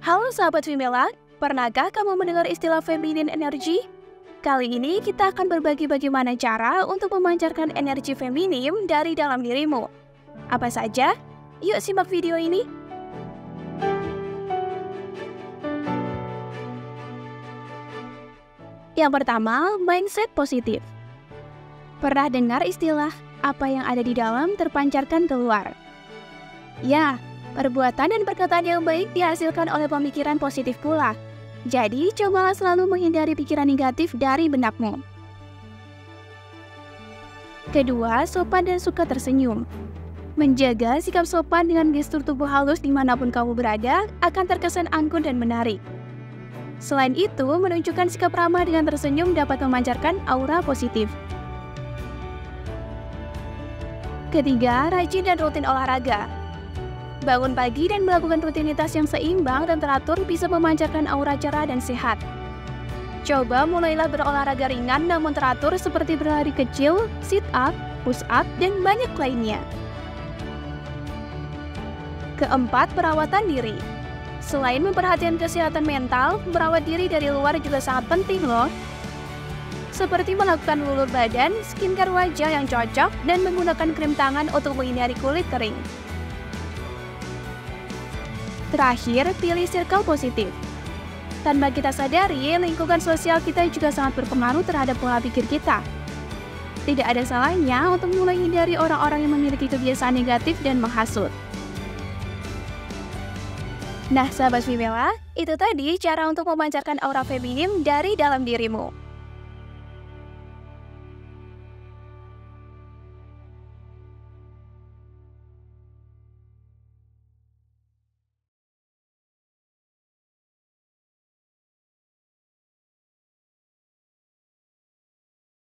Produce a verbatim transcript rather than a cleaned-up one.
Halo sahabat Femela, pernahkah kamu mendengar istilah feminine energy? Kali ini kita akan berbagi bagaimana cara untuk memancarkan energi feminim dari dalam dirimu. Apa saja? Yuk simak video ini. Yang pertama, mindset positif. Pernah dengar istilah apa yang ada di dalam terpancarkan keluar? Ya, perbuatan dan perkataan yang baik dihasilkan oleh pemikiran positif pula. Jadi, cobalah selalu menghindari pikiran negatif dari benakmu. Kedua, sopan dan suka tersenyum. Menjaga sikap sopan dengan gestur tubuh halus dimanapun kamu berada akan terkesan anggun dan menarik. Selain itu, menunjukkan sikap ramah dengan tersenyum dapat memancarkan aura positif. Ketiga, rajin dan rutin olahraga. Bangun pagi dan melakukan rutinitas yang seimbang dan teratur bisa memancarkan aura cerah dan sehat. Coba mulailah berolahraga ringan namun teratur seperti berlari kecil, sit up, push up, dan banyak lainnya. Keempat, perawatan diri. Selain memperhatikan kesehatan mental, merawat diri dari luar juga sangat penting loh. Seperti melakukan ulur badan, skincare wajah yang cocok, dan menggunakan krim tangan untuk menghindari kulit kering. Terakhir, pilih circle positif. Tanpa kita sadari, lingkungan sosial kita juga sangat berpengaruh terhadap pola pikir kita. Tidak ada salahnya untuk mulai hindari orang-orang yang memiliki kebiasaan negatif dan menghasut. Nah, sahabat Femela, itu tadi cara untuk memancarkan aura feminim dari dalam dirimu.